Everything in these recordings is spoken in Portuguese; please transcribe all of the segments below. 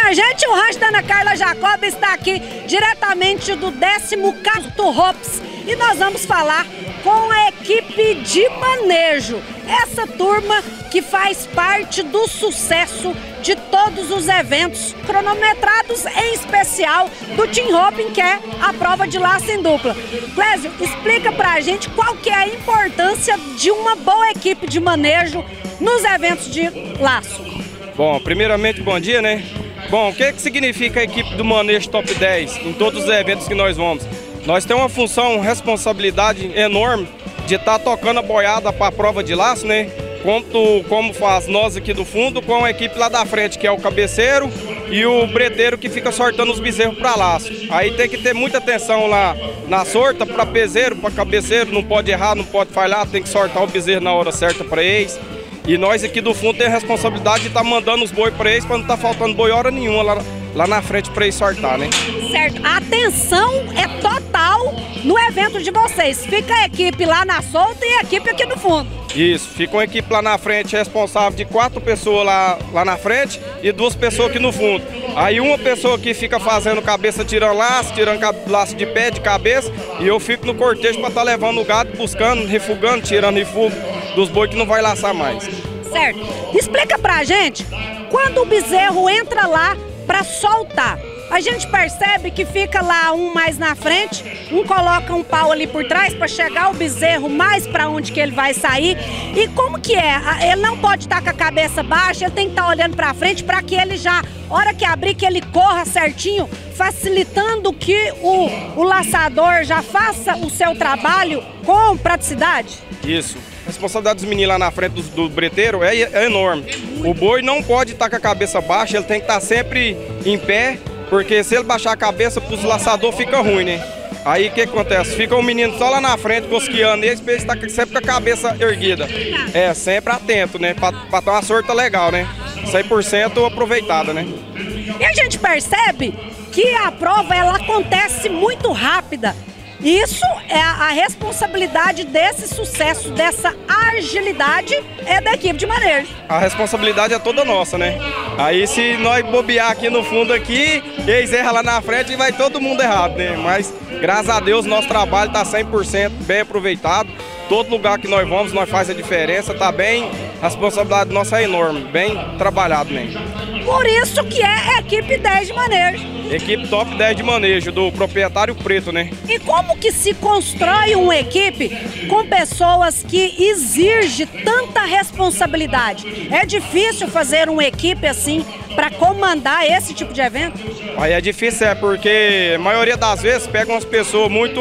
minha gente, o rancho da Ana Carla Jacob está aqui diretamente do 10º Cato Ropes e nós vamos falar com a equipe de manejo. Essa turma que faz parte do sucesso de todos os eventos cronometrados, em especial do Team Roping, que é a prova de laço em dupla. Clésio, explica pra gente qual que é a importância de uma boa equipe de manejo nos eventos de laço. Bom, primeiramente, bom dia, né? Bom, o que significa a equipe do manejo top 10 em todos os eventos que nós vamos? Nós temos uma função, responsabilidade enorme de estar tocando a boiada para a prova de laço, né? Como faz nós aqui do fundo, com a equipe lá da frente, que é o cabeceiro e o breteiro que fica sortando os bezerros para laço. Aí tem que ter muita atenção lá na sorta, para peseiro, para cabeceiro, não pode errar, não pode falhar, tem que sortar o bezerro na hora certa para eles. E nós aqui do fundo temos a responsabilidade de estar mandando os boi para eles, para não estar faltando boi hora nenhuma lá na frente para eles sortar, né? Certo, a atenção é total no evento de vocês. Fica a equipe lá na solta e a equipe aqui no fundo. Isso, fica uma equipe lá na frente responsável de 4 pessoas lá na frente e 2 pessoas aqui no fundo. Aí uma pessoa que fica fazendo cabeça, tirando laço de pé, de cabeça, e eu fico no cortejo para estar levando o gado, buscando, refugando, tirando refugo dos boi que não vai laçar mais. Certo. Explica pra gente, quando o bezerro entra lá para soltar, a gente percebe que fica lá um mais na frente, um coloca um pau ali por trás para chegar o bezerro mais para onde que ele vai sair. E como que é? Ele não pode estar com a cabeça baixa, ele tem que estar olhando para frente para que ele já, hora que abrir, que ele corra certinho, facilitando que o laçador já faça o seu trabalho com praticidade? Isso. A responsabilidade dos meninos lá na frente do breteiro é enorme. O boi não pode estar com a cabeça baixa, ele tem que estar sempre em pé, porque se ele baixar a cabeça, para os laçadores fica ruim, né? Aí o que acontece? Fica o menino só lá na frente, cosqueando eles, para ele estar sempre com a cabeça erguida. É, sempre atento, né? Para ter uma sorta legal, né? 100% aproveitada, né? E a gente percebe que a prova ela acontece muito rápida. Isso é a responsabilidade desse sucesso, dessa agilidade é da equipe de manejo. A responsabilidade é toda nossa, né? Aí se nós bobear aqui no fundo aqui, eles erram lá na frente e vai todo mundo errado, né? Mas graças a Deus nosso trabalho está 100% bem aproveitado. Todo lugar que nós vamos, nós faz a diferença, tá bem, a responsabilidade nossa é enorme, bem trabalhado mesmo. Por isso que é a equipe 10 de manejo. Equipe top 10 de manejo, do proprietário preto, né? E como que se constrói uma equipe com pessoas que exigem tanta responsabilidade? É difícil fazer uma equipe assim para comandar esse tipo de evento? Aí é difícil, porque a maioria das vezes pega umas pessoas muito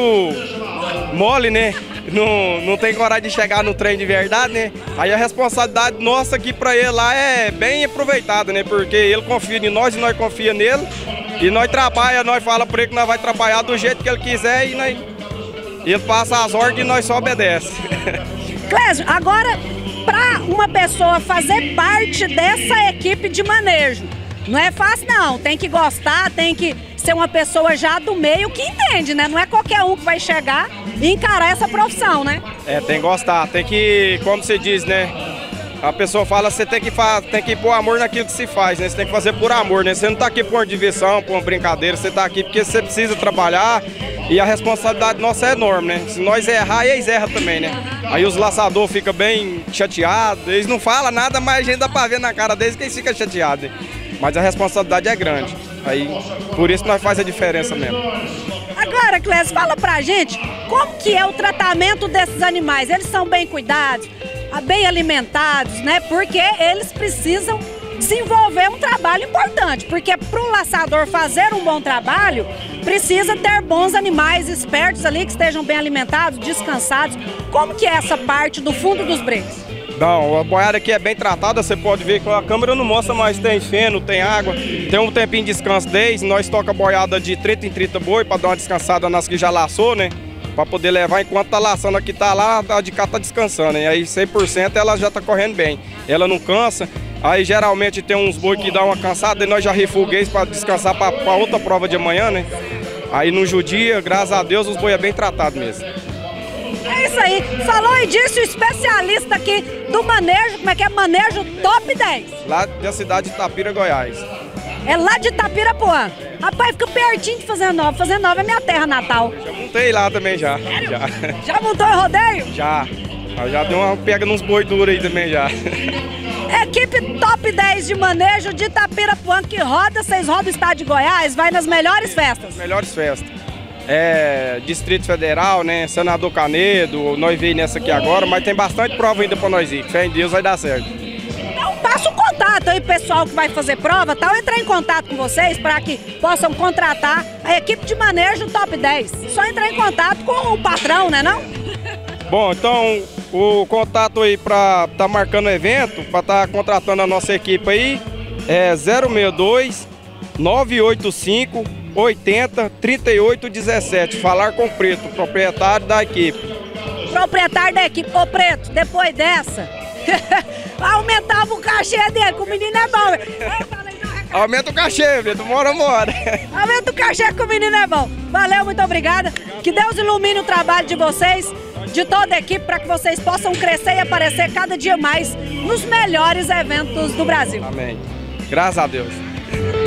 mole, né? Não tem coragem de chegar no trem de verdade, né? Aí a responsabilidade nossa aqui para ele lá é bem aproveitada, né? Porque ele confia em nós e nós confia nele. E nós trabalhamos, nós falamos para ele que nós vamos trabalhar do jeito que ele quiser e ele passa as ordens e nós só obedece. Clésio, agora para uma pessoa fazer parte dessa equipe de manejo, não é fácil não, tem que gostar, tem que ser uma pessoa já do meio que entende, né? Não é qualquer um que vai chegar e encarar essa profissão, né? É, tem que gostar, tem que, como você diz, né? A pessoa fala, você tem que pôr amor naquilo que se faz, né? Você tem que fazer por amor, né? Você não tá aqui por uma diversão, por uma brincadeira, você tá aqui porque você precisa trabalhar e a responsabilidade nossa é enorme, né? Se nós errar, eles erram também, né? Aí os laçadores ficam bem chateados, eles não falam nada, mas a gente dá pra ver na cara deles que eles ficam chateados, né? Mas a responsabilidade é grande, aí por isso nós faz a diferença mesmo. Agora, Clésio, fala pra gente como que é o tratamento desses animais. Eles são bem cuidados, bem alimentados, né? Porque eles precisam desenvolver um trabalho importante, porque para o laçador fazer um bom trabalho, precisa ter bons animais espertos ali, que estejam bem alimentados, descansados. Como que é essa parte do fundo dos breques? Não, a boiada aqui é bem tratada, você pode ver que a câmera não mostra, mas tem feno, tem água, tem um tempinho de descanso deles, nós toca a boiada de 30 em 30 boi para dar uma descansada nas que já laçou, né? Para poder levar enquanto tá laçando aqui, tá lá, a de cá tá descansando, né? Aí 100% ela já tá correndo bem, ela não cansa. Aí geralmente tem uns boi que dá uma cansada e nós já refuguemos para descansar para outra prova de amanhã, né? Aí no judia, graças a Deus, os boi é bem tratado mesmo. É isso aí, falou e disse o especialista aqui do manejo, como é que é? Manejo top 10. Lá da cidade de Itapira, Goiás. É lá de Itapirapuã. Rapaz, fica pertinho de Fazenda Nova. Fazenda Nova é minha terra natal. Já montei lá também já. Sério? Já montou em rodeio? Já. Eu já deu uma pega nos boi duros aí também já. Equipe top 10 de manejo de Itapirapuã que roda, vocês rodam o estado de Goiás, vai nas melhores festas. Melhores festas. Distrito Federal, né? Senador Canedo, nós veio nessa aqui agora, mas tem bastante prova ainda pra nós ir. Fé em Deus vai dar certo. Então passa o contato aí, pessoal que vai fazer prova, tal, entrar em contato com vocês para que possam contratar a equipe de manejo top 10. Só entrar em contato com o patrão, né não? Bom, então o contato aí para tá marcando o evento, para tá contratando a nossa equipe aí, é 062 985 80 38 17. Falar com o Preto, proprietário da equipe. Proprietário da equipe. Ô Preto, depois dessa, aumentava o cachê dele, que o menino é bom. Aumenta o cachê, Preto, mora. Aumenta o cachê, que o menino é bom. Valeu, muito obrigada. Que Deus ilumine o trabalho de vocês, de toda a equipe, para que vocês possam crescer e aparecer cada dia mais nos melhores eventos do Brasil. Amém. Graças a Deus.